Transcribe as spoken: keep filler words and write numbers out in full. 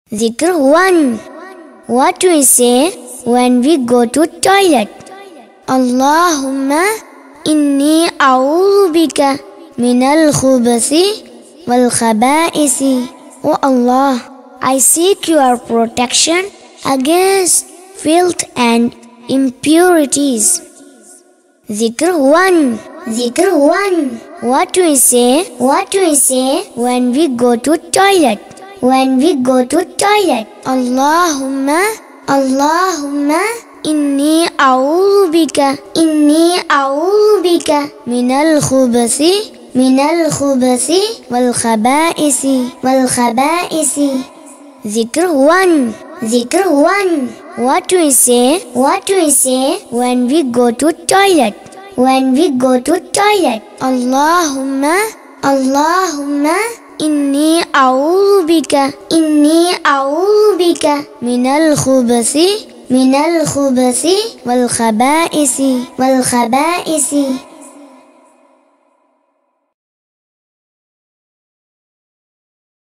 Zikr one. What we say when we go to toilet? Allahumma inni a'udhu bika minal khubasi wal khaba'isi. O Allah, I seek your protection against filth and impurities. Zikr one. Zikr one. What we say? What we say when we go to toilet? When we go to toilet? Allahumma, Allahumma inni a'udhu bika, inni a'udhu bika minal khubasi, minal khubasi wal khaba'isi, wal khaba'isi. Zikr one. Zikr one. What we say? What we say when we go to toilet? When we go to toilet? Allahumma, Allahumma inni a'udhu bika, inni a'udhu bika minal khubasi, minal khubasi wal khaba'isi, wal khaba'isi.